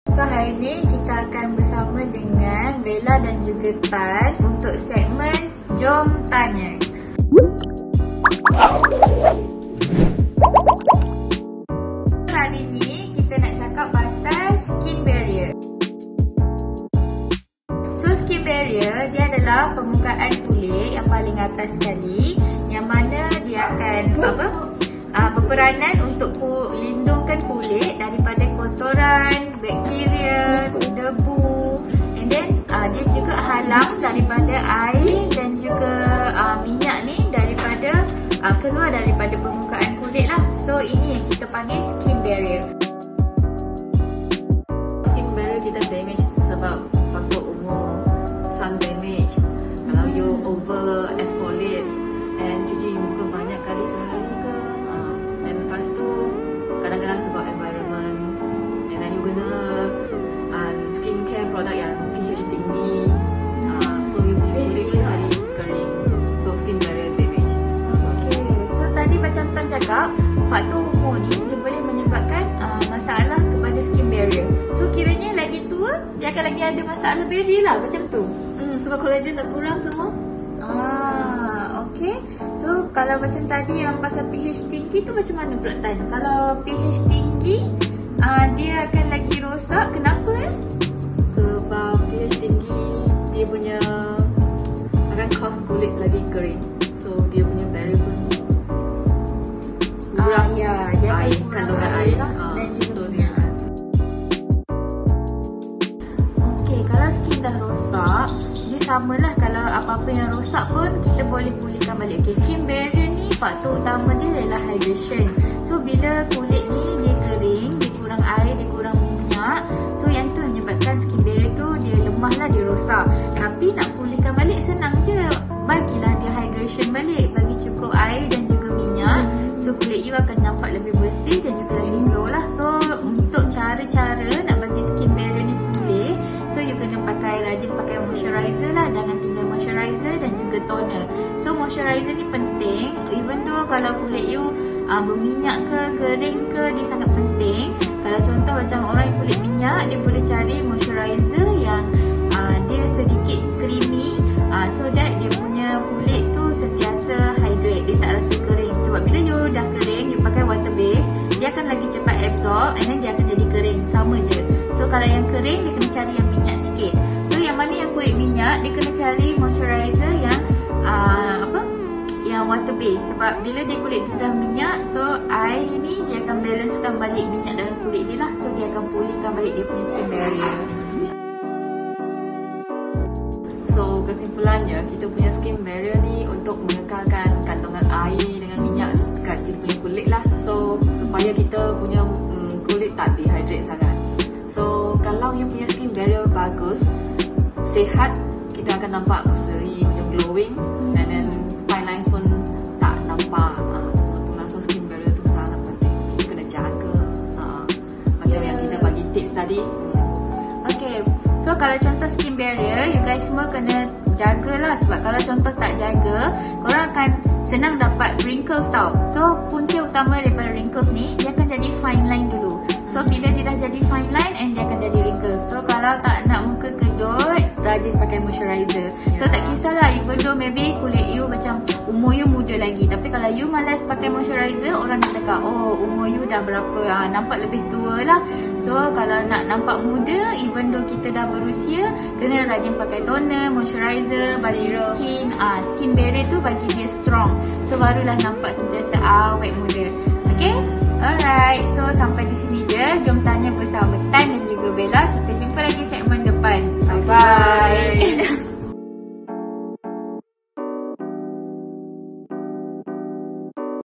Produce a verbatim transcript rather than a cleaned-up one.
So hari ni kita akan bersama dengan Bella dan juga Tan untuk segmen Jom Tanya. Hari ni kita nak cakap pasal skin barrier. So skin barrier dia adalah permukaan kulit yang paling atas sekali, yang mana dia akan apa? Uh, berperanan untuk lindungkan kulit daripada kotoran, bakteria, debu, and then uh, dia juga halang daripada air dan juga uh, minyak ni daripada uh, keluar daripada permukaan kulit lah. So ini yang kita panggil skin barrier. Skin barrier kita damage sebab faktor umur, sun damage. Kalau you over exfoliate and cuci muka banyak kali sehari ke, uh, dan lepas tu kadang-kadang sebab environment, and then you guna uh, skincare product yang pH tinggi, uh, so you kulit you jadi kering, so skin barrier damage. Okay, so tadi macam Tan cakap, faktor umur ni dia boleh menyebabkan uh, masalah kepada skin barrier. So kiranya lagi tua, dia akan lagi ada masalah barrier lah, macam tu. Hmm, sebab collagen dah kurang semua. Ah, okay. So kalau macam tadi yang pasal pH tinggi tu macam mana pula Tan? Kalau pH tinggi, uh, dia akan lagi rosak. Kenapa eh? Sebab pH tinggi dia punya akan cause kulit lagi kering. So dia punya barrier pun kurang. Ah, ya, dia akan air, kurang kandungan air air. lah, Ah, dan juga so minyak. dia Okay, kalau skin dah rosak, dia samalah kalau apa-apa yang rosak pun kita boleh pulihkan balik. Okay, skin barrier ni faktor utama dia adalah hydration. So bila kulit ni dia kering, dia kurang air, dia kurang minyak, so yang tu menyebabkan skin barrier tu dia lemah lah, dia rosak. Tapi nak pulihkan balik senang je. Bagilah dia hydration balik, bagi cukup air dan juga minyak, so kulit you akan nampak lebih bersih dan juga lagi glow lah. So untuk cara-cara nak bagi skin barrier ni pulih, so you kena pakai, rajin pakai moisturizer lah. Jangan tinggal moisturizer dan juga toner. So moisturizer ni penting, even though kalau kulit you uh, berminyak ke, kering ke, dia sangat penting. Kalau contoh macam orang yang kulit minyak, dia boleh cari moisturizer yang uh, dia sedikit creamy, uh, so that dia punya kulit tu sentiasa hydrate, dia tak rasa kering. Sebab bila you dah kering, you pakai water base, dia akan lagi cepat absorb and then dia akan jadi kering. Sama je. So kalau yang kering, dia kena cari yang minyak sikit. So yang mana yang kulit minyak, dia kena cari moisturizer yang uh, apa? Yang water base. Sebab bila dia kulit dia dah minyak, so air ni dia akan balancekan balik minyak dalam kulit dia lah. So dia akan pulihkan balik dia punya skin barrier. So kesimpulannya, kita punya skin barrier ni untuk mengekalkan kandungan air dengan minyak dekat kita punya kulit lah. So supaya kita punya mm, kulit tak dehydrate sangat. So kalau you punya skin barrier bagus, sihat, kita akan nampak berseri, macam glowing, and then fine lines pun tak nampak. Ha, sebab tu, so skin barrier tu sangat penting, kita kena jaga. Ha, macam yeah. yang kita bagi tips tadi. Okay, so kalau contoh skin barrier, you guys semua kena jagalah. Sebab kalau contoh tak jaga, korang akan senang dapat wrinkles tau. So punca utama daripada wrinkles ni, dia akan jadi fine line dulu. So bila dia dah jadi fine line, and dia akan jadi wrinkles. So kalau tak nak muka kedut, rajin pakai moisturizer. So tak kisahlah, even though maybe kulit you macam umur you muda lagi, tapi kalau you malas pakai moisturizer, orang nak cakap, oh umur you dah berapa, ha, nampak lebih tua lah. So kalau nak nampak muda, even though kita dah berusia, kena rajin pakai toner, moisturizer, bagi skin ah, skin barrier tu bagi dia strong. So barulah nampak sentiasa awet muda. Okay, alright, so sampai di sini je Jom Tanya bersama Tan dan juga Bella. Kita jumpa